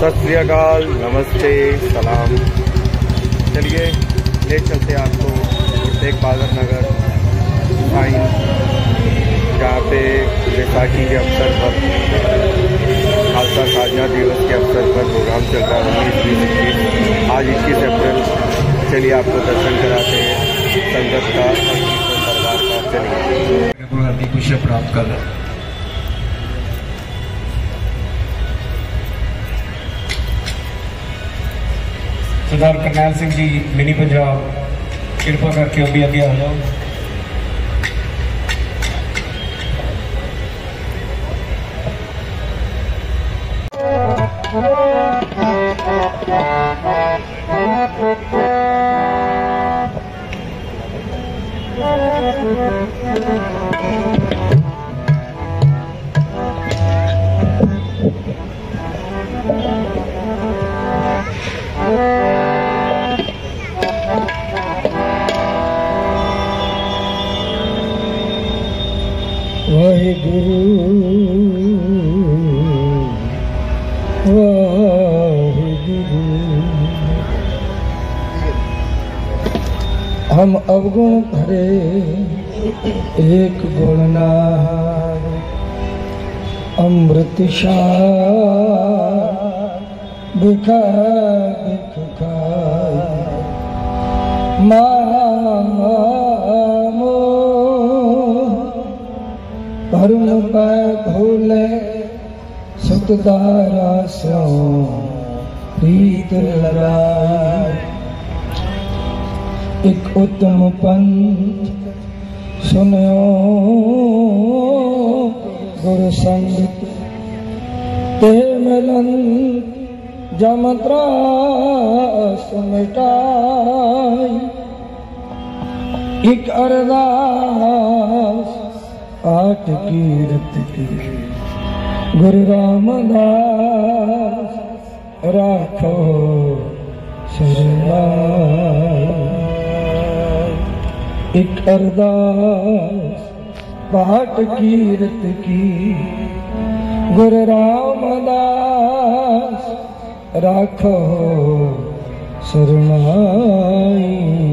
सत श्री अकाल, नमस्ते, सलाम। चलिए ले चलते आपको शेख बादर नगर साइन, जहाँ पे बैसाखी के अवसर पर, खालसा साधना दिवस के अवसर पर प्रोग्राम चल रहा है 19-20-21। आज 21 अप्रैल। चलिए आपको दर्शन कराते हैं संगत का और दरबार का। चलिए खुशियाँ प्राप्त कर रहे हैं। सरदार करनैल सिंह जी मिनी पंजाब, कृपा करके अभी आगे आ जाओ। हम अवगुण भरे एक गुणनार, अमृत बिखा मामो भरम पै भूले सुतदारा सो प्रीत लगाए। एक उत्तम पंथ सुनो गुरु संगत ते मिलन जम त्रास मिटाई। एक अरदास आठ कीरत की गुरु रामदास राखो शरणाई। एक अरदास पाठ कीरत की गुरु रामदास राखो शरणाई।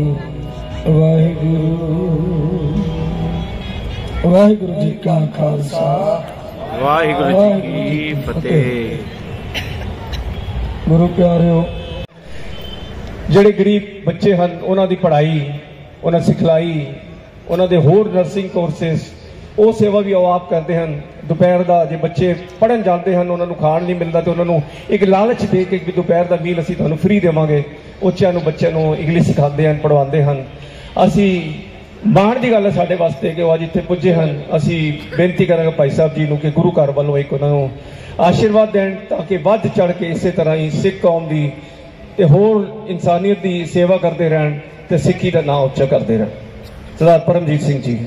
वाहिगुरु जी का खालसा, वाहिगुरु जी की फतेह। गुरु प्यारिओ, ਜਿਹੜੇ ਗਰੀਬ ਬੱਚੇ ਹਨ ਉਹਨਾਂ ਦੀ ਪੜ੍ਹਾਈ, ਉਹਨਾਂ ਸਿਖਲਾਈ, ਉਹਨਾਂ ਦੇ ਹੋਰ ਨਰਸਿੰਗ ਕੋਰਸਿਸ, ਉਹ ਸੇਵਾ ਵੀ ਉਹ ਆਪ ਕਰਦੇ ਹਨ। ਦੁਪਹਿਰ ਦਾ ਜੇ ਬੱਚੇ ਪੜ੍ਹਨ ਜਾਂਦੇ ਹਨ, ਉਹਨਾਂ ਨੂੰ ਖਾਣ ਨਹੀਂ ਮਿਲਦਾ, ਤੇ ਉਹਨਾਂ ਨੂੰ ਇੱਕ ਲਾਲਚ ਦੇ ਕੇ ਕਿ ਦੁਪਹਿਰ ਦਾ ਮੀਲ ਅਸੀਂ ਤੁਹਾਨੂੰ ਫ੍ਰੀ ਦੇਵਾਂਗੇ। ਬੱਚਿਆਂ ਨੂੰ ਇੰਗਲਿਸ਼ ਸਿਖਾਉਂਦੇ ਹਨ, ਪੜ੍ਹਵਾਉਂਦੇ ਹਨ। ਅਸੀਂ ਮਾਣ ਦੀ ਗੱਲ ਹੈ ਸਾਡੇ ਵਾਸਤੇ ਕਿ ਉਹ ਅੱਜ ਇੱਥੇ ਪੁੱਜੇ ਹਨ। ਅਸੀਂ ਬੇਨਤੀ ਕਰਾਂਗੇ ਭਾਈ ਸਾਹਿਬ ਜੀ ਨੂੰ ਕਿ ਗੁਰੂ ਘਰ ਵੱਲੋਂ ਇੱਕ ਉਹਨਾਂ ਨੂੰ ਆਸ਼ੀਰਵਾਦ ਦੇਣ, ਤਾਂ ਕਿ ਵੱਧ ਚੜ੍ਹ ਕੇ ਇਸੇ ਤਰ੍ਹਾਂ ਹੀ ਸਿੱਖ ਕੌਮ ਦੀ ਤੇ ਹੋਰ ਇਨਸਾਨੀਅਤ ਦੀ ਸੇਵਾ ਕਰਦੇ ਰਹਿਣ ਤੇ ਸਿੱਖੀ ਦਾ ਨਾਂ ਉੱਚਾ ਕਰਦੇ ਰਹਿਣ। ਸਰਦਾਰ ਪਰਮਜੀਤ ਸਿੰਘ ਜੀ।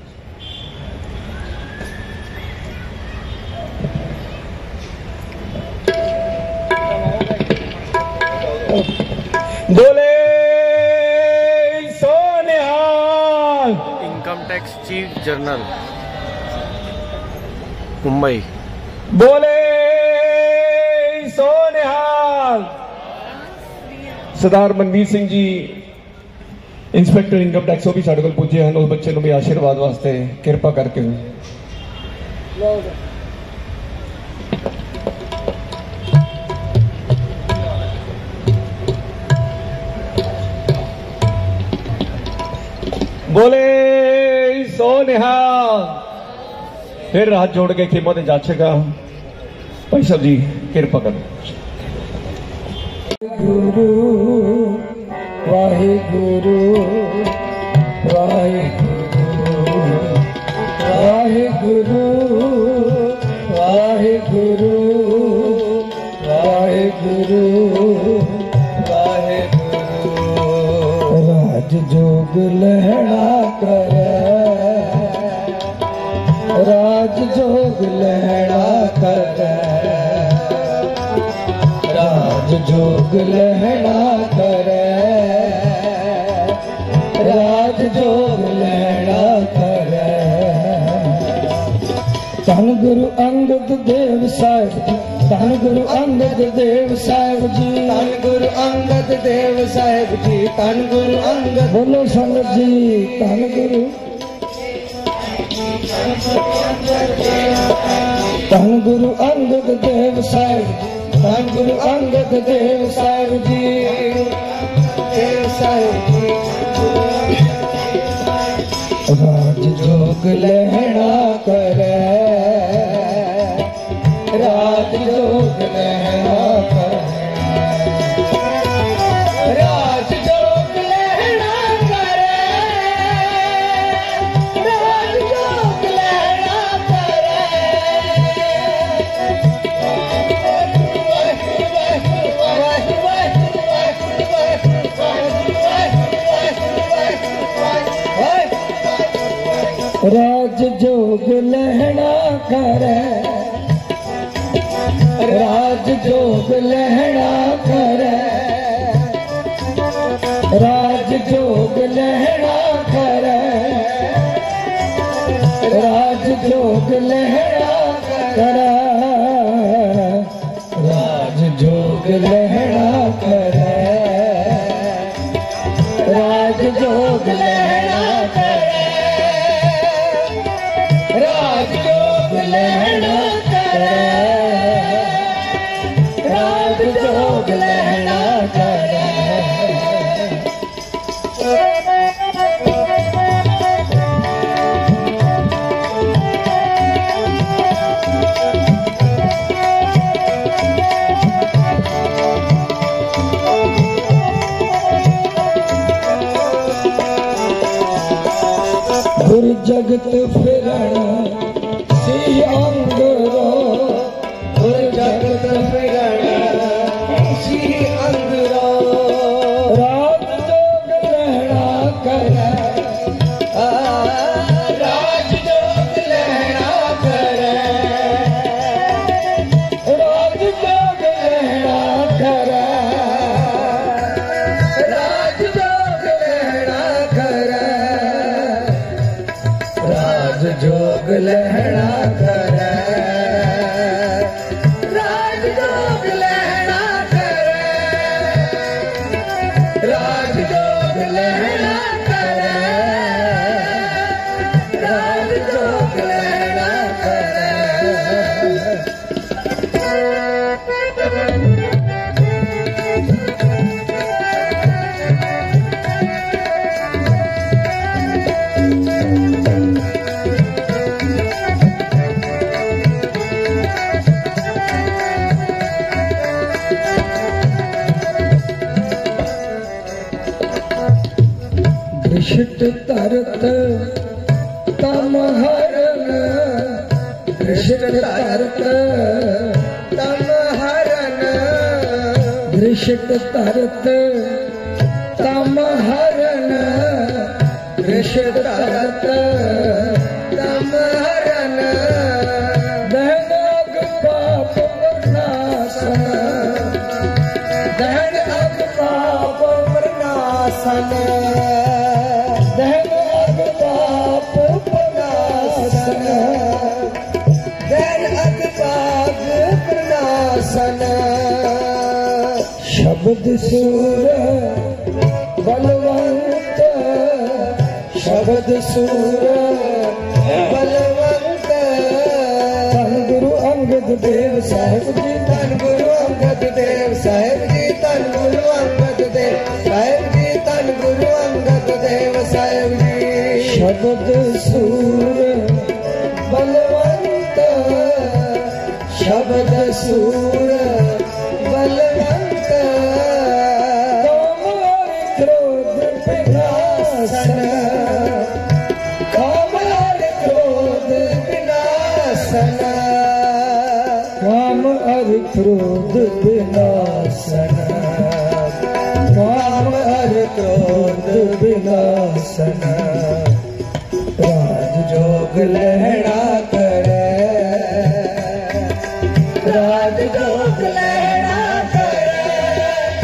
बोले सोनिहाल। Income tax chief general Mumbai. बोले सोनिहाल। Sardar Manvir Singh ji inspector income tax, वो भी साढ़े कोल पुजे हैं। उस बच्चे को भी आशीर्वाद वास्ते कृपा करके बोले सोनिहाल। फिर हाथ जोड़ के खिदमत जाचेगा भाई साहब जी, कृपा करो। गुरु वाहिगुरु वाहिगुरु वाहिगुरु वाहिगुरु वाहिगुरु वाहिगुरु। राज जोग लहरा करे, राज जोग लहरा करे, राज जोग लहरा करे, राज जोग लहरा करे। धन गुरु अंगद देव साहिब जी, धन गुरु अंगद देव साहिब जी, धन गुरु अंगद देव साहिब जी, धन गुरु अंगद। बोलो संगत जी धन गुरु, धन गुरु अंगद देव साहिब, धन गुरु अंगद देव साहिब जी, देव साहिब जी। राज जोग लहना करे, राज जोग लहना करे, राज जोग लहना करे, राज जोग लहना करे। राज जोग लहना करे, राज जोग लहना करे, राज जोग लहना करे, राज जोग लहना करे, राज जोग लहना करे, राज जोग लहना करे, राज जोग लहना करे, राज जोग लहना करे। गुर जगत फिरण सी अंगरो, गुर जगत फिरण सी अंगरो, राज जोग लहना करे, राज जोग लहना करे, राज जोग लहना करे, राज जोग लहना करे, राज जोग लहना करे, राज जोग लहना करे, राज जोग लहना करे, राज जोग लहना करे। दृष्ट तरत तम हरन, दृष्ट तरत तम हरन, दृष्ट तरत तम हरन, दृष्ट तरत तम हरन, दहन अग पाप नाशन, दहन अग पाप प्रनाशन, दहन अग पाप नाशन, दहन अग पाप प्रनाशन। शब्द सूर बलवंत, शब्द सूर बलवंत, धन गुरु अंगद देव साहिब जी, धन गुरु अंगद देव साहिब जी, धन गुरु अंगद देव साहिब जी, धन गुरु अंगद देव साहिब जी। शब्द सूर बलवंत, शब्द सूर बलवंत, काम और क्रोध विनाशन, काम और क्रोध विनाशन, काम और क्रोध विनाशन, काम और क्रोध विनाशन, राज जोग लहरा करे, राज जोग लहरा करे,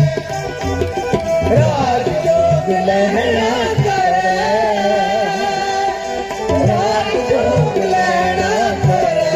राज जोग लहरा करे, राज जोग लहरा करे,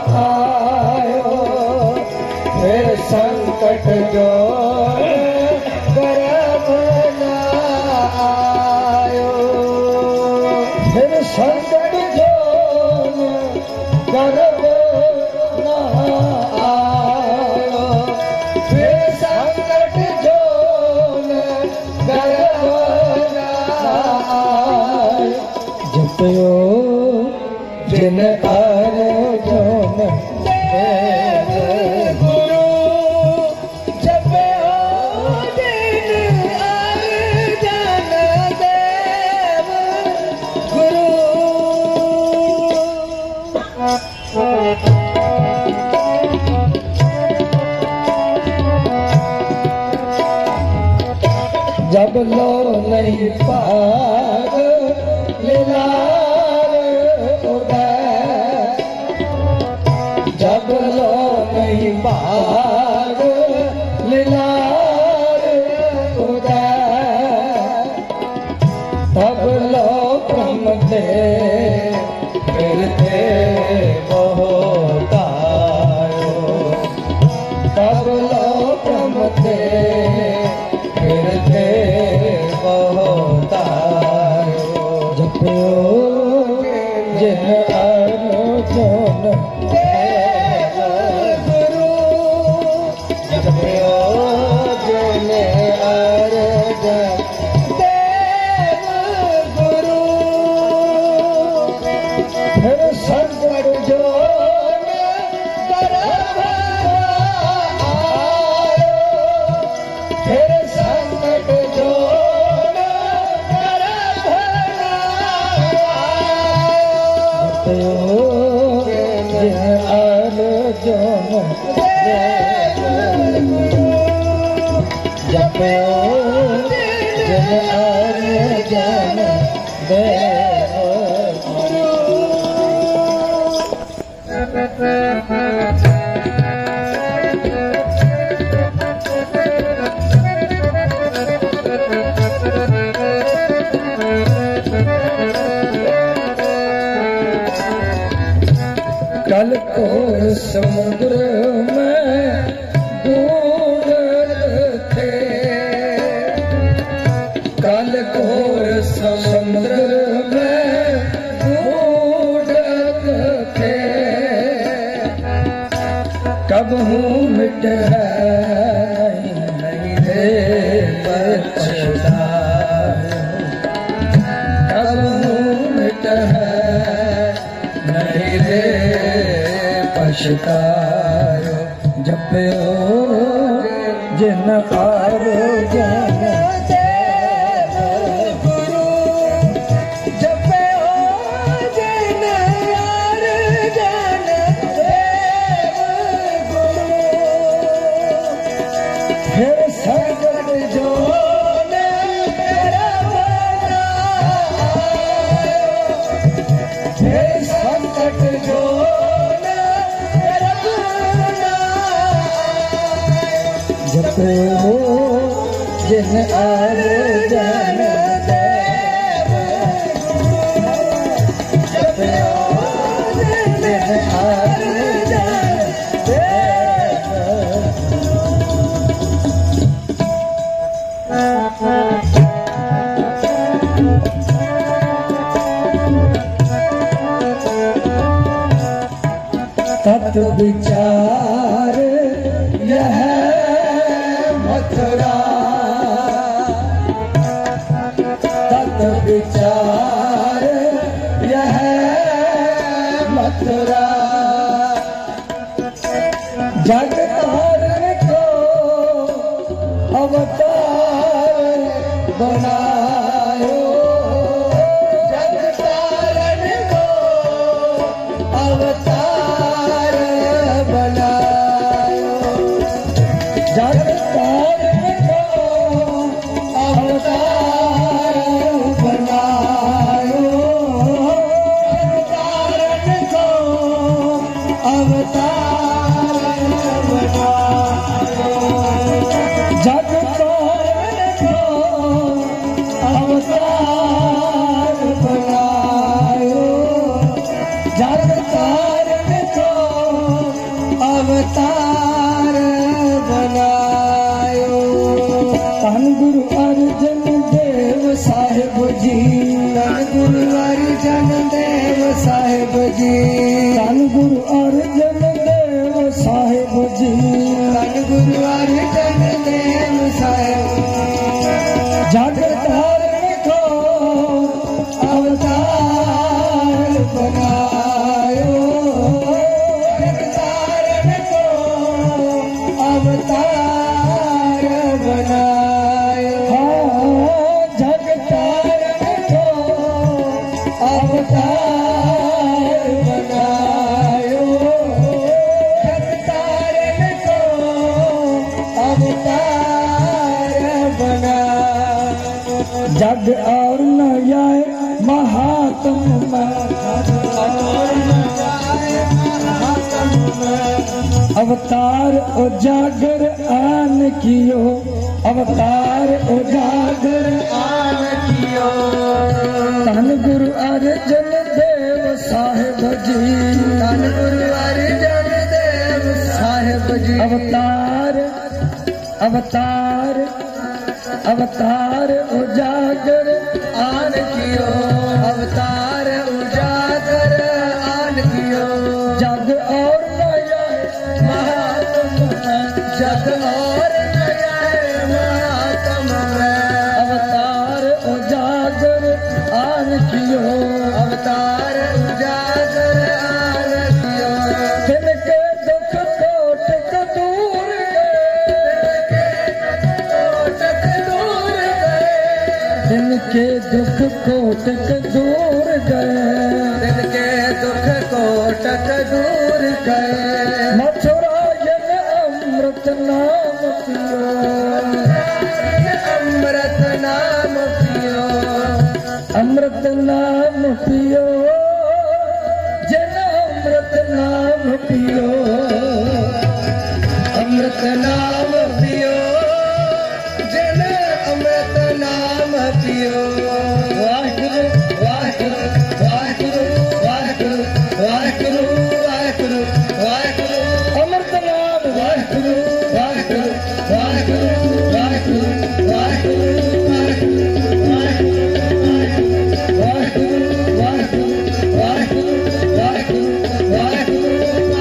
फिर संकट जो गर्भ न आयो, फिर संकट जो गर्भ न आयो, फिर संकट जो गर्भ न आयो। जपयो जिन अर्जुन देव गुरु, जपयो जिन अर्जुन देव गुरु। जब लो नहीं पाग लीलार उदय, जब लो नहीं पाग लीलार उदय, तब लो ब्रह्म ते फिरते बहुत आयो, तब लो ब्रह्म ते फिरते बहुत आयो। जपयो जिन अर्जुन देव गुरु, जपयो जिन अर्जुन देव गुरु। फिर संकट जो गर्भ आयो, फिर संकट जो गर्भ आयो। जिन अर्जुन देव गुरु, जपयो जिन अर्जुन देव गुरु। कल को समुद्र में डूबते थे, कल को समुद्र में डूबते थे, कब हूँ मिट नहीं रे पछताए, कब हूँ मिट नहीं रे पछतायो। जपयो जिन अर्जुन देव गुरु, जपयो जिन अर्जुन देव गुरु। फिर संकट जो गर्भ न आयो, फिर संकट जो जपयो जिन अर्जुन देव गुरु, जपयो जिन अर्जुन देव तत् विचार यह मथुरा, तत् विचार यह मथुरा। जग तारण को अवतार बनायो, जग तारण को अवतार बनायो, जग तारण को अवतार बनायो, जग तारण को अवतार बनायो, जग तारण को अवतार बनायो, जग तारण को अवतार अर्जन देव साहेब जग धारण को अवतार बनायो जग धारण को अवतार बनायो जग धारण को अवतार बनायो जग धारण को अवतार बना जग और न जाए महात्म में और न जाए महात्म में अवतार उजागर आन कियो अवतार उजागर आन कियो धन गुरु अर्जन देव साहेब जी धन गुरु अर्जन देव साहेब जी अवतार अवतार अवतार उजागर आन कियो अवतार उजागर आन कियो जग और नया महात्म जग और नया महात्म अवतार उजागर आन कियो अवतार उजागर आन कियो तिनके दुख कोट दूर जिनके दुख कोटक दूर गए जिनके दुख कोटक दूर गए मथुरा जन अमृत नाम पियो अमृत नाम पियो अमृत नाम पियो जन अमृत नाम पियो अमृत नाम पियो जन अमृत नाम पियो वाहिगुरु वाहिगुरु वाहिगुरु वाहिगुरु वाहिगुरु वाहिगुरु वाहिगुरु अमृत नाम वाहिगुरु वाहिगुरु वाहिगुरु वाहिगुरु वाहिगुरु वाहिगुरु वाहिगुरु वाहिगुरु वाहिगुरु वाहिगुरु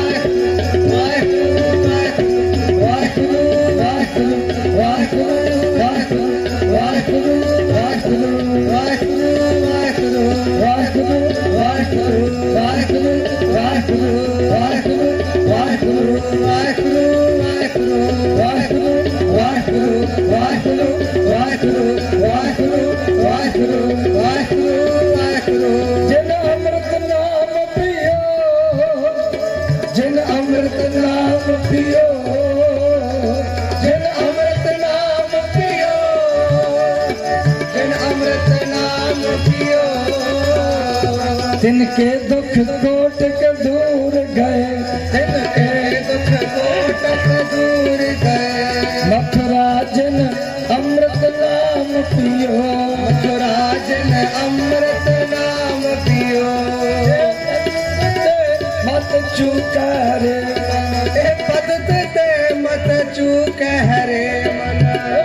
जिन अमृत नाम पियो जिन अमृत नाम पियो जिन अमृत नाम पियो जिन अमृत नाम पियो तिनके दुख कोटक दूर गए तिनके दुख कोटक दूर गए मथुरा जिन अमृत नाम पियो मथुरा जिन अमृत नाम पियो मत चूका रे पद ते मत चूक हरे मन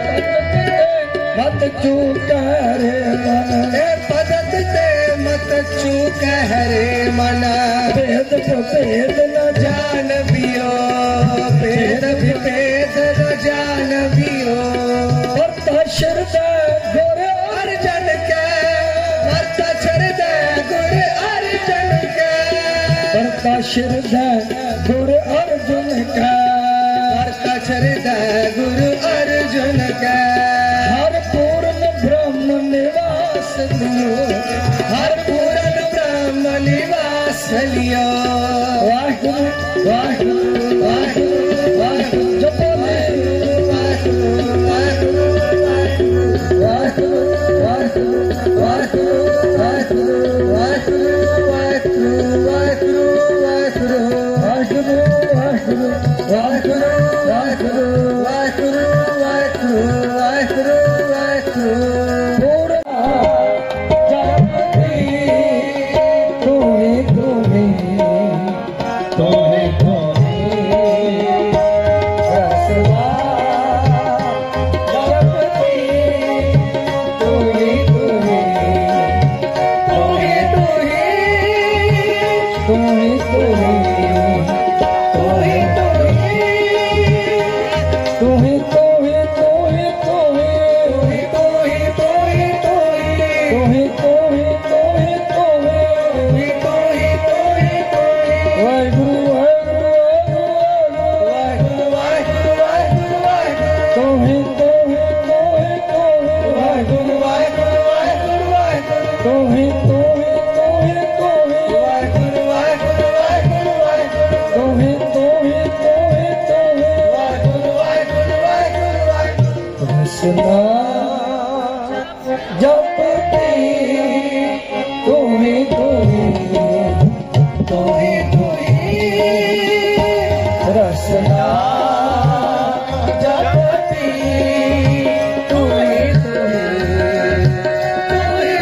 मत चूका रे मन पद ते मत चूक हरे मन भेद भेद न जान बियो भेद भेद न जान बियो वर्ता शरदा गुर अर्जन के वर्ता शरदा गुर अर्जन के वर्ता शरदा गुर अर्जुन का वर्ता शरदा गुरु अर्जुन का हर पूर्ण ब्रह्म निवास लियो हर पूर्ण ब्रह्म निवास लियो वाहिगुरु वाहिगुरु वाहिगुरु वाहिगुरु जपो वाहिगुरु वाहिगुरु वाहिगुरु वाहिगुरु वाहिगुरु वाहिगुरु वाहिगुरु वाहिगुरु वाहिगुरु वाहिगुरु वाहिगुरु वाहिगुरु वाहिगुरु वाहिगुरु वाहिगुरु वाहिगुरु वाहिगुरु वाहिगुरु तोहे तोहे तोहे तोहे वाहेगुरु वाहेगुरु वाहेगुरु वाहेगुरु तोहे तोहे तोहे तोहे वाहेगुरु वाहेगुरु वाहेगुरु वाहेगुरु तोहे तोहे तोहे तोहे वाहेगुरु वाहेगुरु वाहेगुरु वाहेगुरु कृष्णा जपते तोहे तोहे तोहे तोहे रसना जपते तोहे तोहे तोहे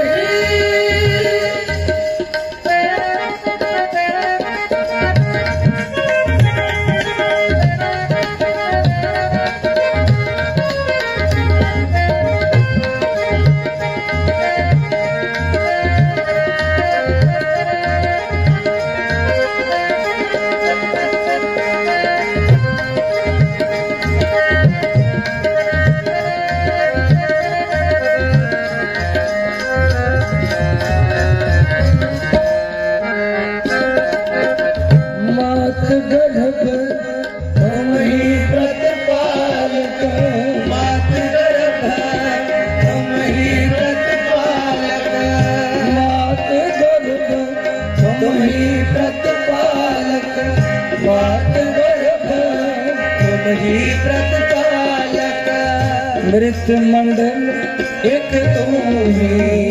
मात गर्भ तुम ही प्रतिपालक मात गर्भ तुम ही प्रतिपालक मात गर्भ तुम ही प्रतिपालक मात गर्भ तुम ही प्रतिपालक मृत मंडल एक तुम ही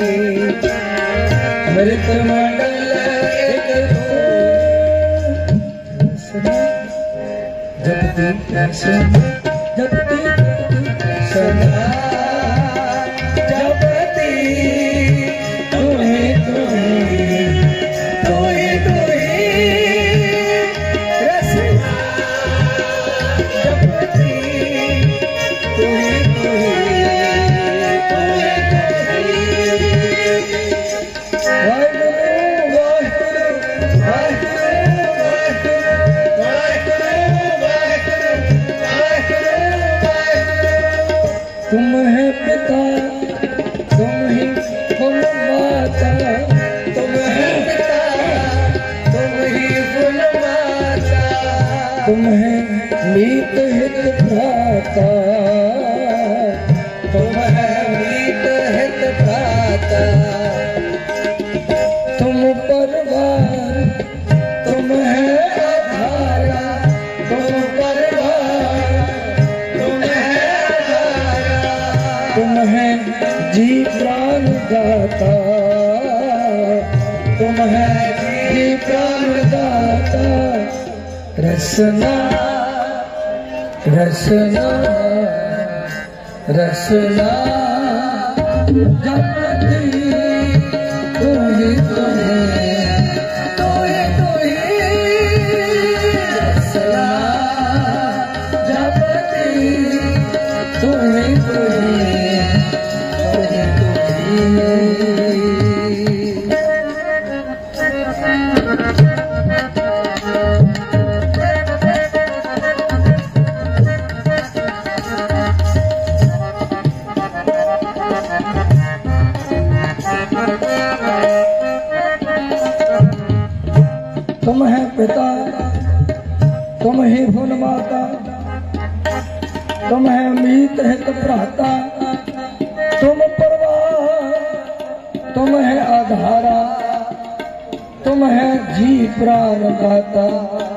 मृत मंडल एक तुम जपती जपती सदा जपती तुम्हें तुम्हें तुम्हें तुम्हें रसना जपती तुम्हें तुम्हें तुम्हें वाहेगुरु वाहेगुरु तुम है पिता तुम ही फुल माता तुम है पिता तुम ही फुल माता तुम है मीत हित भ्राता तुम है मीत हित भ्राता तुम परवार तुम है आधारा तुम परवार तुम है तुम है जी प्राण दाता तुम है जी प्राण दाता रसना रसना रसना जपती तुम्हें तुम्हें तुम्हें तुम्हें रसना जपती तुम्हें तुम्हें तुम है पिता तुम ही फुल माता तुम है मीत हित भ्राता तुम परवार तुम है आधारा तुम है जी प्राण दाता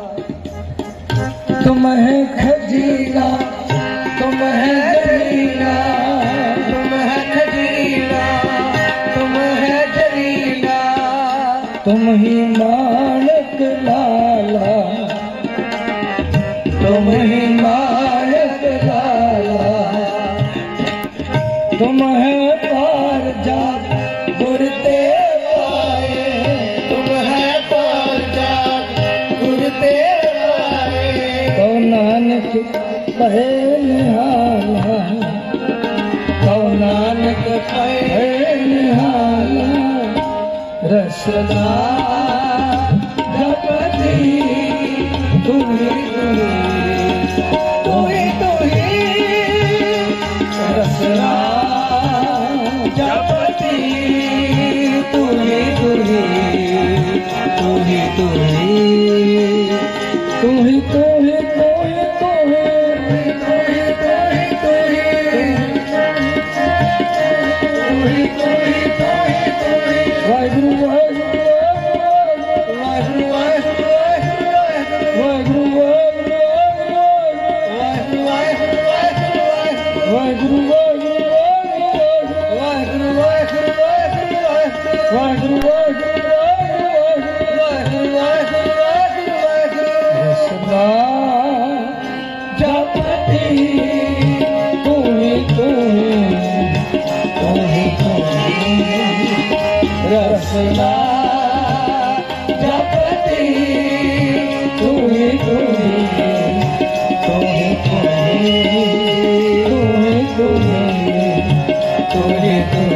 तुम है खजीला तुम है जरीला तुम है खजीला तुम है जरीला तुम ही मानक लाला तुम ही मानक लाला तुम है पार जात गुर ते आए तुम है पार जात गुर ते आए तो नानक कहे निहाला तो नानक कहे निहाला रसना जपती तुम्हें तुम्हें रसना जपती तुम्हें तुम्हें वाहिगुरु वाहिगुरु वाहिगुरु वाहिगुरु वाहिगुरु वाहिगुरु रसना जपती तू ही तू ही तू ही तू ही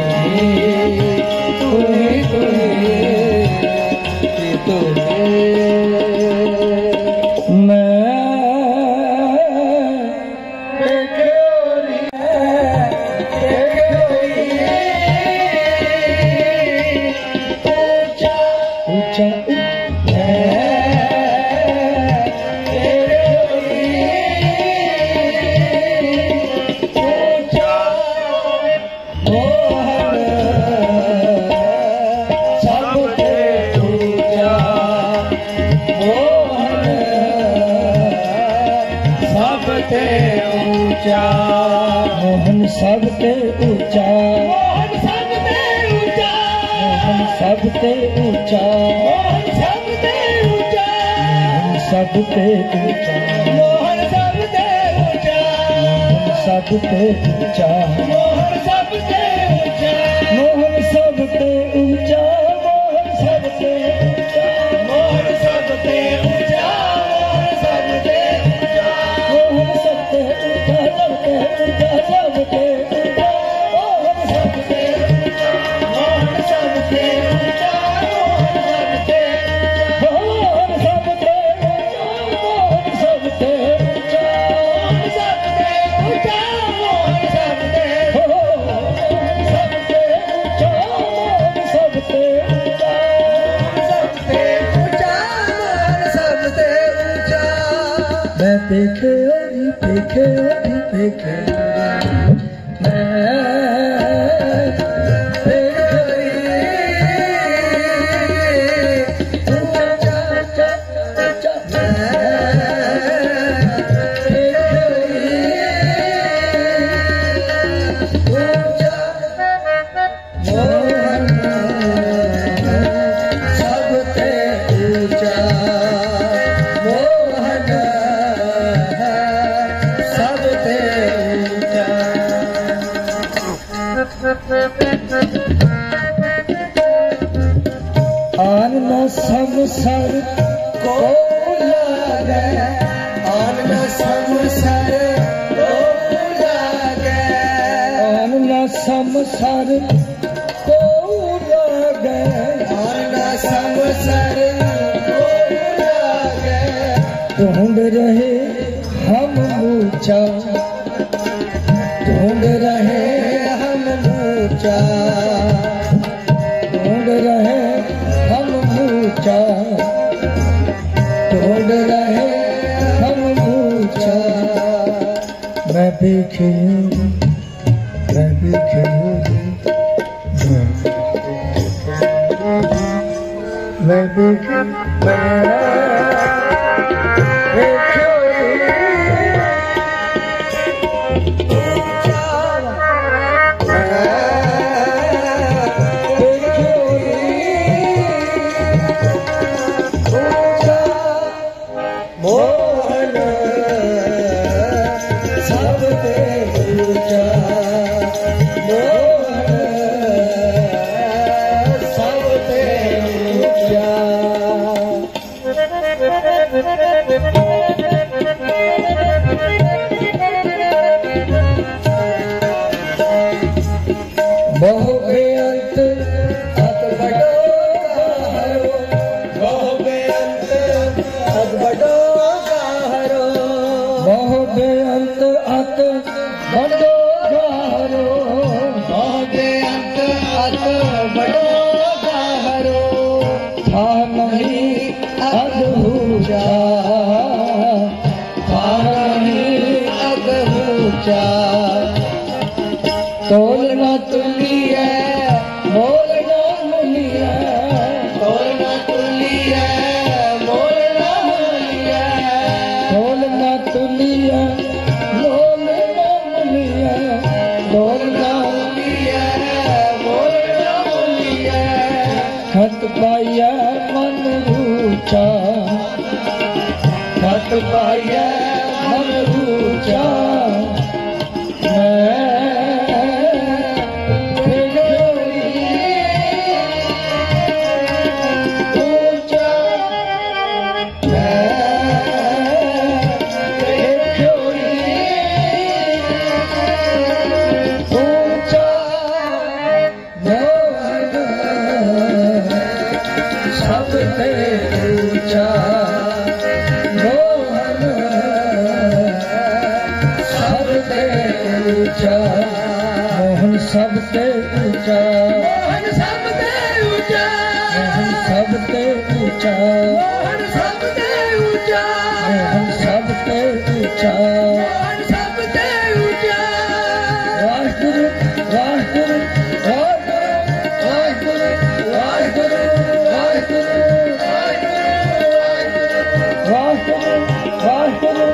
मोहन सबते ऊंचा मोहन सबते ऊंचा मोहन सबते ऊंचा मोहन सबते ऊंचा मोहन सबते ऊंचा मोहन सबते ऊंचा मोहन सबते ऊंचा मोहन सबते ऊंचा मोहन सबते ऊंचा मोहन सबते ऊंचा मोहन सबते ऊंचा मोहन सबते ऊंचा मोहन सबते ऊंचा देखे ओरी देखे ओरी देखे आन न संसार को लागे आन न संसार को लागे आन न संसार को लागे आन न संसार को लागे ढूंढ रहे हम ऊंचा ढूंढ रहे हम ऊंचा ढूंढ रहे हम ऊंचा ढूंढ रहे हम ऊंचा मैं भी खिलूंगी मैं भी खिलूंगी मैं भी मोहन सबते ऊंचा मोहन सबते ऊंचा बहु बेअंत अत बड़ो गाहरो बहु बेअंत अत बड़ो गाहरो बहु बेअंत अत बड़ो गाहरो बहु बेअंत अत बड़ो गाहरो था नहीं अधूरा था नहीं अधूरा तोलना तुली है मोलना मुली है तोलना तुली है मोलना मुली है तोलना तुली है मोलना मुली है खत पाइया मन ऊंचा, खत पाइया मन ऊंचा, मोहन सबसे ऊंचा, मोहन सबसे ऊंचा, मोहन सबसे ऊंचा, मोहन सबसे ऊंचा, मोहन सबसे ऊंचा, मोहन सबसे ऊंचा। वाहिगुरु वाहिगुरु वाहिगुरु वाहिगुरु वाहिगुरु वाहिगुरु वाहिगुरु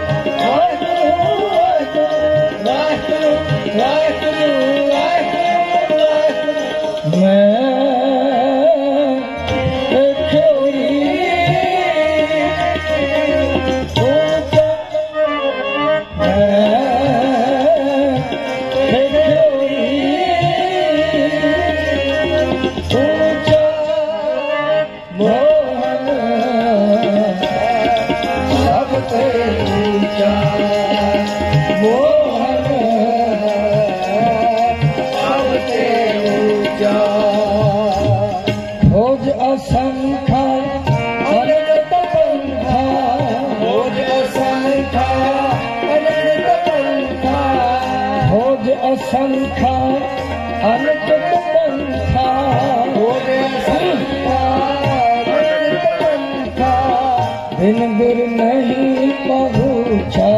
खोज असंख्या अनंत पंथा, खोज असंख्या अनंत पंथा, खोज असंख्या अनंत पंथा, खोज असंख्या अनंत पंथा, बिन गुरु नहीं पहुँचा,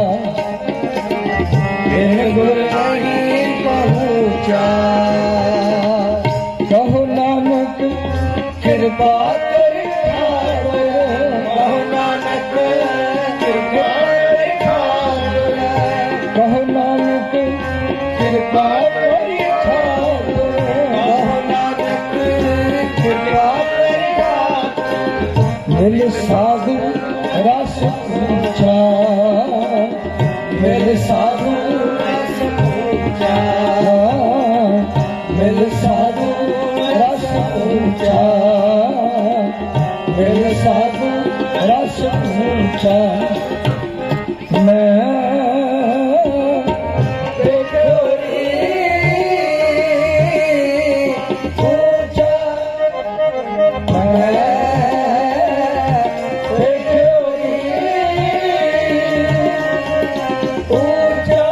बिन गुरु नहीं पहुँचा। कहो नानक कृपा कर ठाकुर, कहो नानक कृपा कर ठाकुर, कहो नानक कृपा कर ठाकुर, कहो नानक कृपा कर ठाकुर। मिल साधु रस पूछा, मिल साधु रस पूछा, मिल साधु रस पूछा, मिल साधु रस पूछा। मैं देखोरी पूछा, मैं देखोरी पूछा,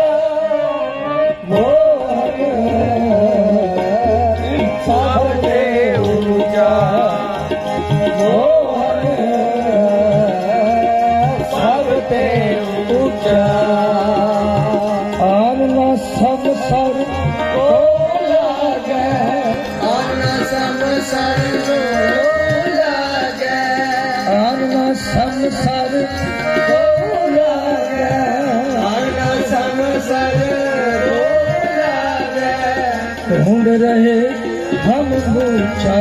सबसे ऊंचा, मोहन सबसे ऊंचा। आन सब सर को लागे, आन सब सर को लागे, आन सब सर को लागे, आन सब सर को लागे। ढूंढ रहे हम ऊंचा,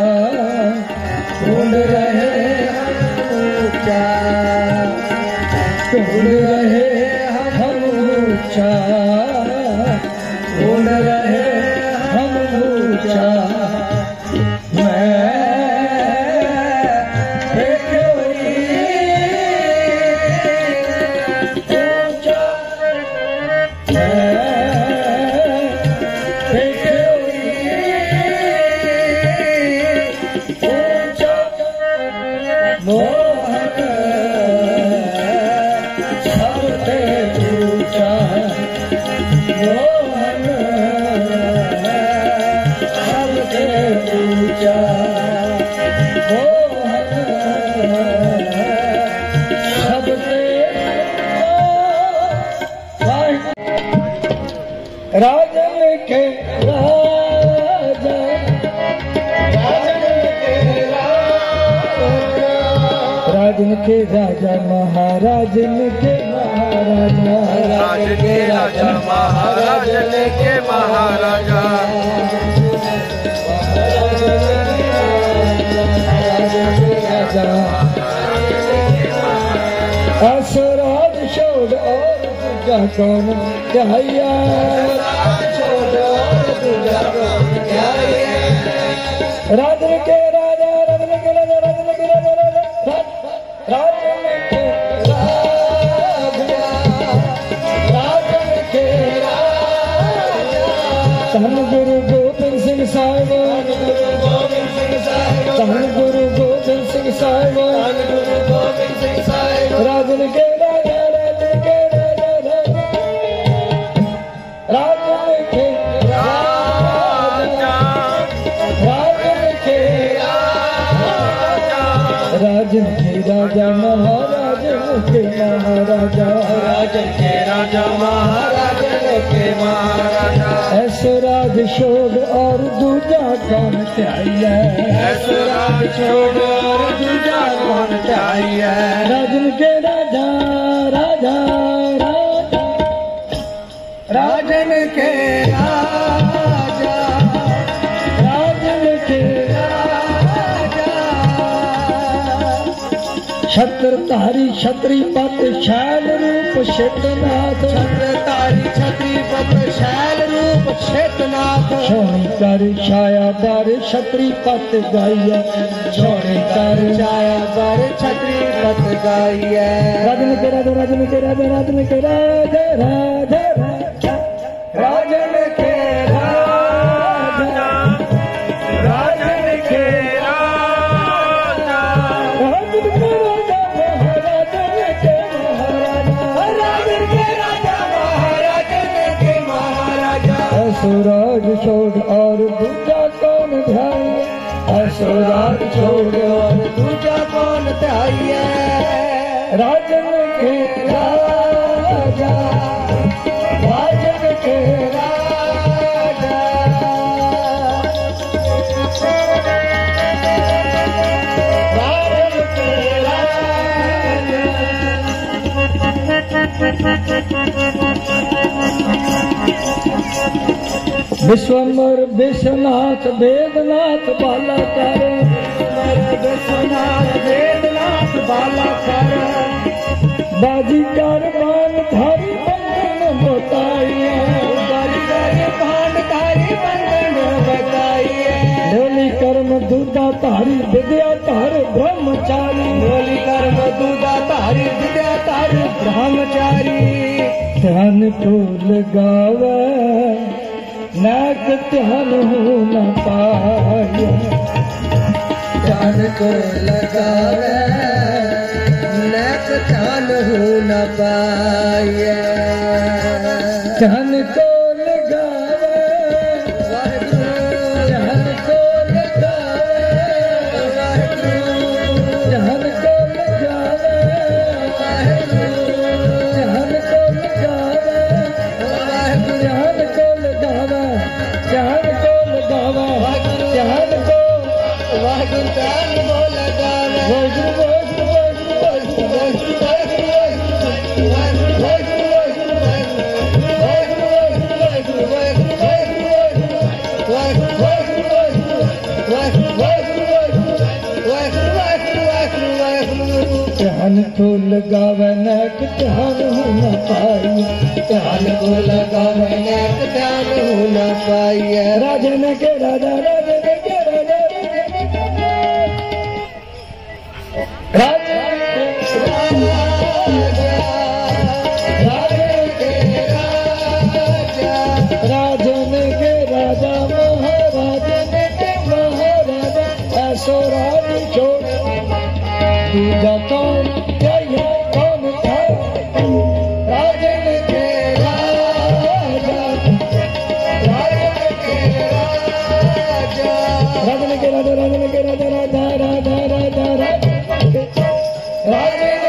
ढूंढ रहे हम ऊंचा, ढूंढ रहे हम ऊंचा, ढूंढ रहे हम ऊंचा। मैं देखोरी ऊंचा, मैं देखोरी ऊंचा, मोहन सबसे ऊंचा, मोहन सबसे ऊंचा, मोहन सबसे राजन के राजा, राजन के राजा, राजन के राजा महाराजन के महाराजा, राज के राजा महाराजन के महाराजा। ऐसो राज छोड़ और दूजा कौन ध्याया राजन के राजा राजन के राजा राजन के राजा राजन के राजन के धन गुरु गोबिंद सिंह साहिब धन गुरु गोबिंद सिंह साहिब राजन के राजा राजन के राजा राजन के राजा राजन के राजा महाराजन के महाराजा राजन के राजा महाराजन के महाराजा ऐसो राज छोड़ और दूजा कौन चाहिए ऐसो राज छोड़ और दूजा कौन चाहिए राजन के राजा राजा राजा राजन के राजा राजन के छत्रधारी छत्री पत शैल रूप शेतनाथ छत्रधारी छत्री पत शैल रूप शेतनाथ छोड़ी कर छाया बार छत्री पत गाइया छोड़ी कर छाया बार छत्री पत गाइया राजन के राजा राजन के राजा राजन के राजा राजा राजन के राजा राजन के राज छोड़ और दूजा कौन ध्याय ऐसो राज छोड़ और दूजा कौन ध्याय राजन के राजा राजन के राजा राजन के विश्वमर विश्वनाथ वेदनाथ बाला कर विश्वनाथ वेदनाथ बाला कर बाजी कर बाण धारी बंधन बताइए बाजी कर बाण धारी बंधन बताइए डोली कर्म दूधा धारी विद्या तार ब्रह्मचारी डोली कर्म दूधा धारी विद्या तार ब्रह्मचारी ध्यान को लगावे नाक ध्यान हो न पाए ध्यान को लगावे नाक ध्यान हो न पाए ध्यान को लगावे ध्यान को लगावे ध्यान को लगावे ध्यान को लगावे ध्यान को लगावा ध्यान को लगावा ध्यान को वाहिगुरु ध्यान को लगावा वाहिगुरु ध्यान को लगावे नाक ध्यान हो न पाई ध्यान को लगावे नाक ध्यान हो न पाई राजन के राजा राजन के राजा राजन के राजा राजन के राजा महाराजन के महाराजा ऐसो राज छोड़ दूजा कौन ध्याया कौन था राजन के राजा राजन के राजा राजन के राजा राजन के राजा राजा राजा राजा राजन